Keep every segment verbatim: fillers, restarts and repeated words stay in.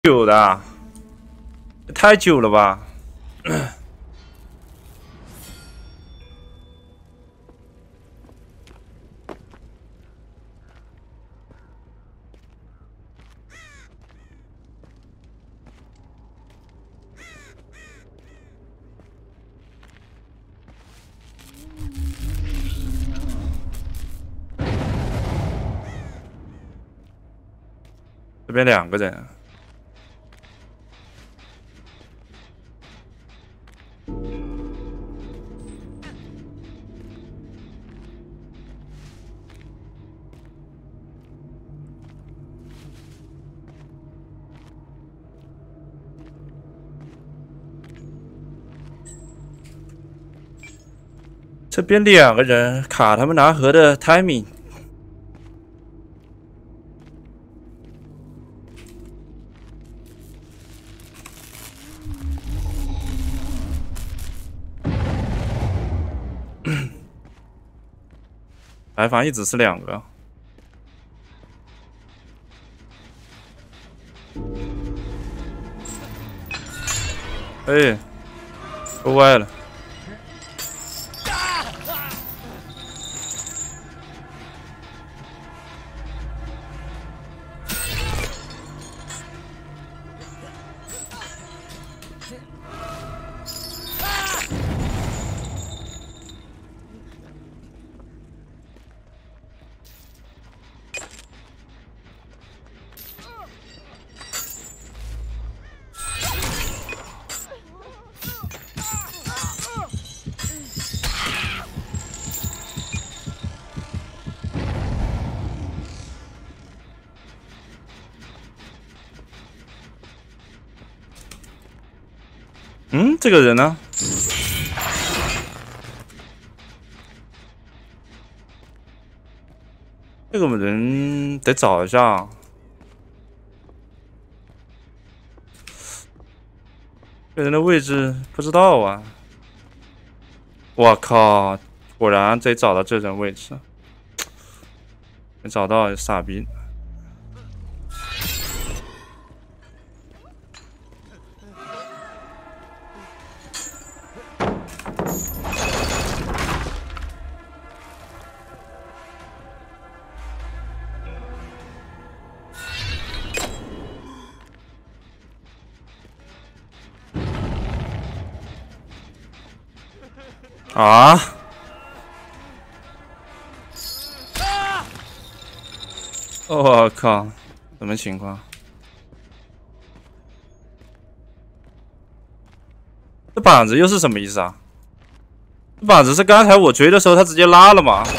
久的啊，太久了吧？这边两个人。 这边两个人卡他们拿盒的 timing， 白房一直是两个，哎，都歪了。 嗯，这个人呢？这个人得找一下。这人的位置不知道啊！我靠，果然得找到这人位置。没找到，傻逼！ 啊！我靠，什么情况？这板子又是什么意思啊？这板子是刚才我追的时候他直接拉了吗？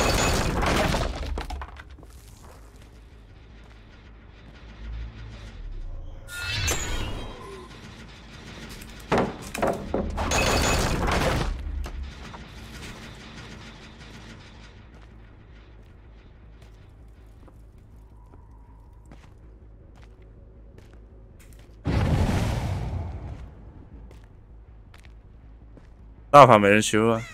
大法没人修啊！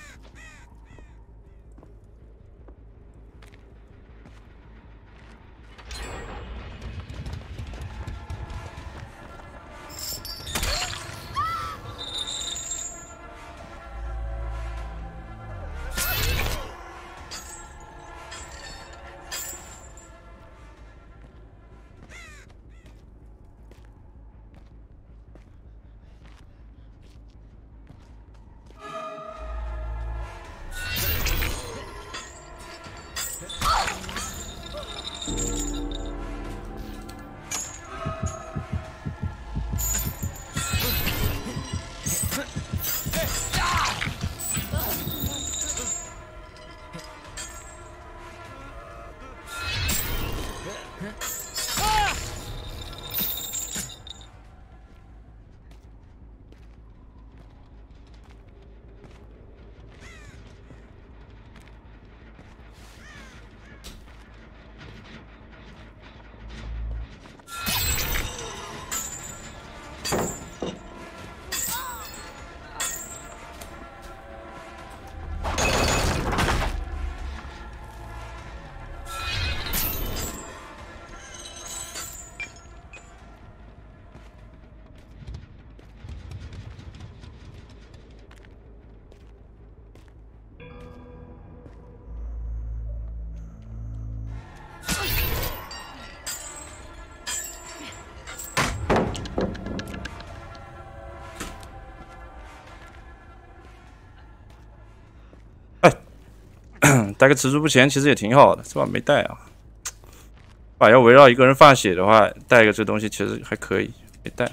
带个蜘蛛不前其实也挺好的，这把没带啊。把要围绕一个人放血的话，带个这东西其实还可以，没带。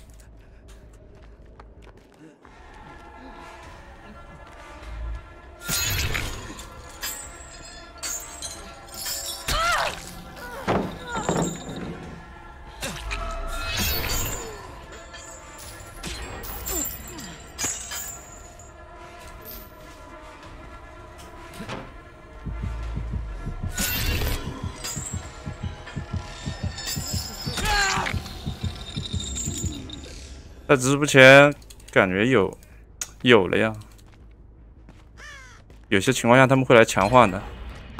在直播前感觉有有了呀，有些情况下他们会来强化的。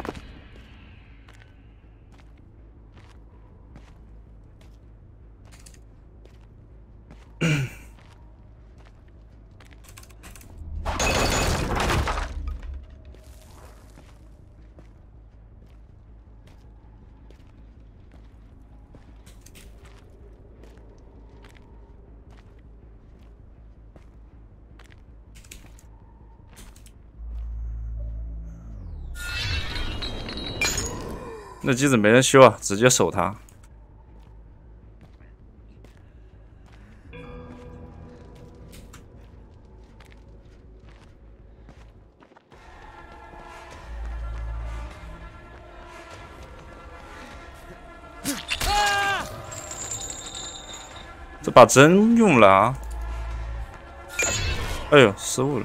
那机子没人修啊，直接守它。这把针用了啊！哎呦，失误了。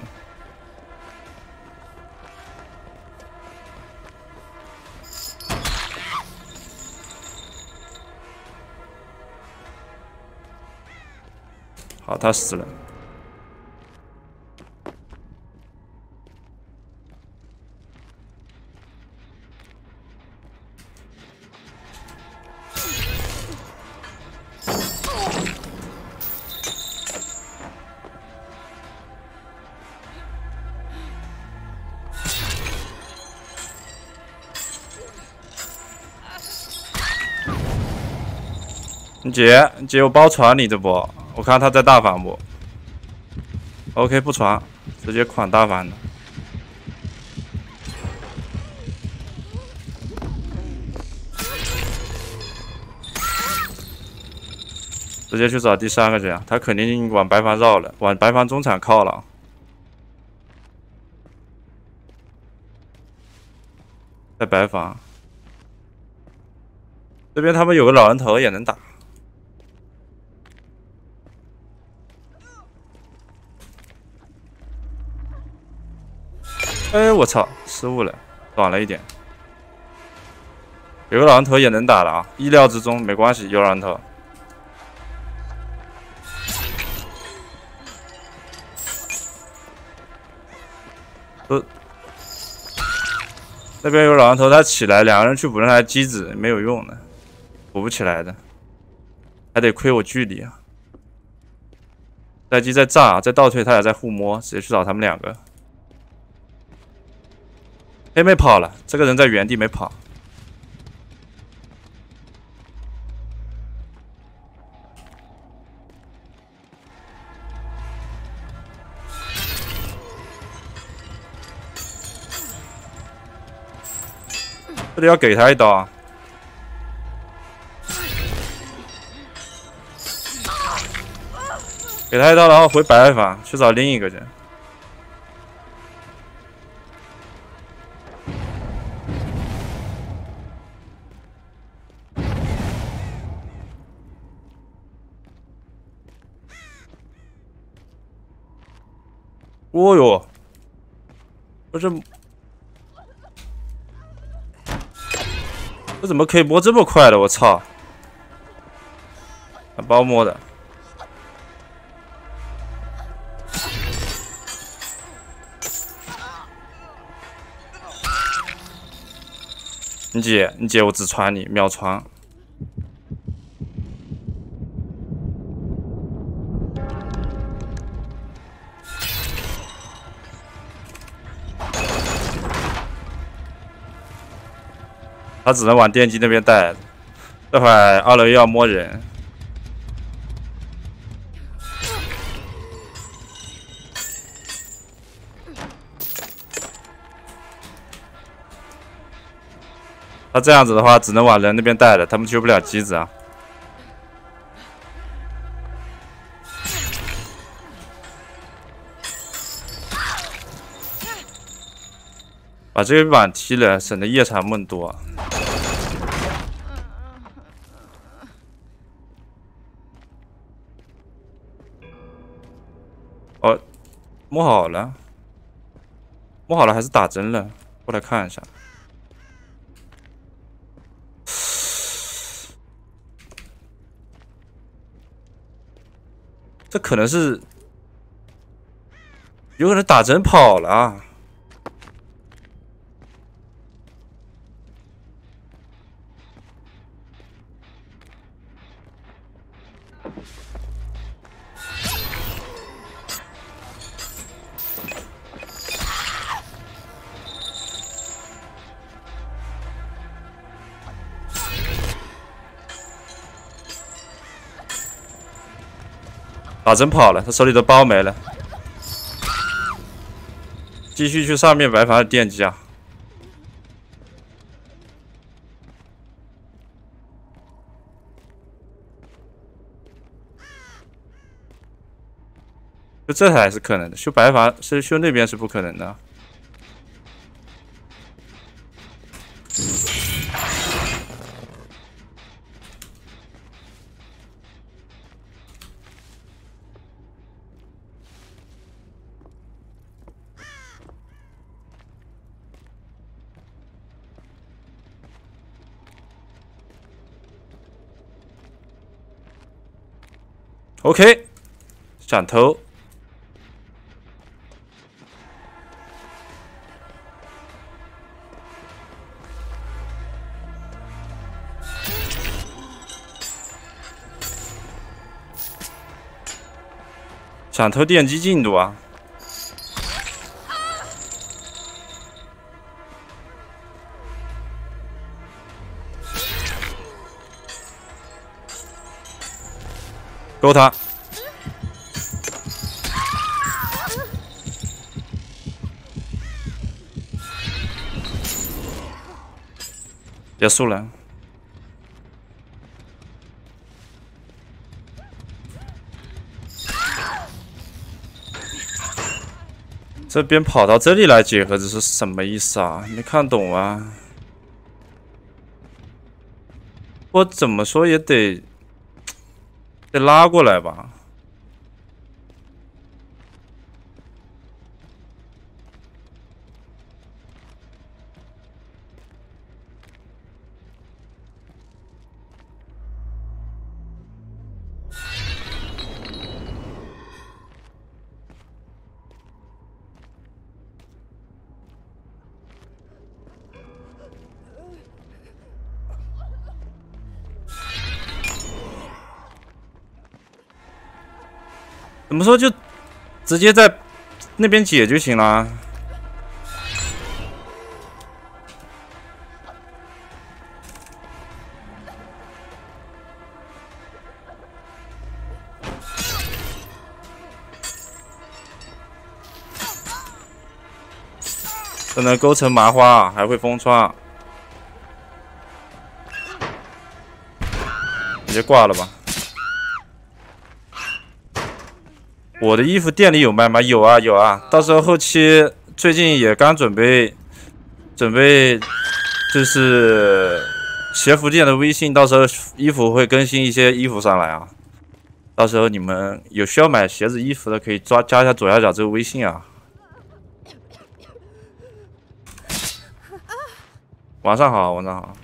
好，他死了。你姐，你姐，我包传你这波，我看他在大反不 ？OK， 不传，直接款大反的。直接去找第三个去啊！他肯定往白房绕了，往白房中场靠了。在白房这边，他们有个老人头也能打。 哎，我操，失误了，短了一点。有个老人头也能打了啊，意料之中，没关系，有老人头。不，那边有老人头，他起来，两个人去补那台机子没有用的，补不起来的，还得亏我距离啊。待机在炸，在倒退，他俩在互摸，直接去找他们两个。 黑妹跑了，这个人在原地没跑。这里要给他一刀啊！给他一刀，然后回白房去找另一个人。 哦哟，我这这怎么可以摸这么快的？我操！包摸的。你姐，你姐，我只传你，秒传。 他只能往电机那边带，这会儿二楼又要摸人。 他这样子的话，只能往人那边带了，他们救不了机子啊。把这个板踢了，省得夜长梦多。哦，摸好了，摸好了还是打针了？过来看一下。这可能是，有可能打针跑了啊。 打针跑了，他手里的包没了，继续去上面白房的电击啊！就这才是可能的，修白房是修那边是不可能的。 OK， 闪头，闪头电击进度啊！勾他！结束了。这边跑到这里来解盒子是什么意思啊？没看懂啊！我怎么说也得。 得拉过来吧。怎么说就直接在那边解就行了。这能勾成麻花，还会封窗，直接挂了吧。 我的衣服店里有卖吗？有啊有啊，到时候后期最近也刚准备准备，就是鞋服店的微信，到时候衣服会更新一些衣服上来啊。到时候你们有需要买鞋子、衣服的，可以抓加一下左下角这个微信啊。晚上好，晚上好。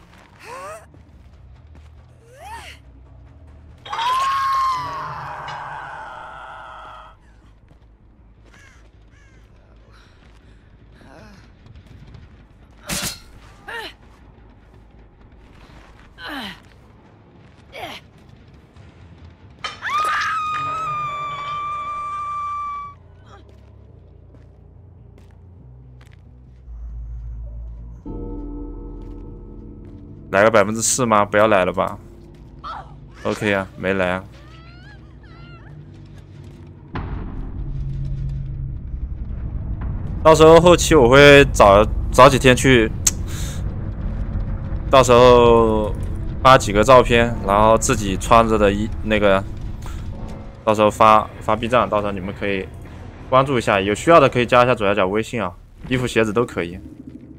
来个百分之四吗？不要来了吧。OK 啊，没来啊。到时候后期我会早早几天去到时候发几个照片，然后自己穿着的衣那个，到时候发发 B 站，到时候你们可以关注一下，有需要的可以加一下左下角微信啊，衣服鞋子都可以。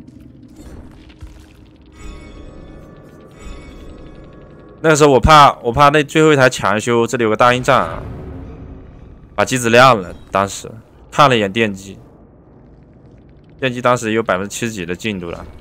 那个时候我怕我怕那最后一台强修，这里有个大鹰站啊，把机子亮了，当时看了一眼电机，电机当时有百分之七十几的进度了。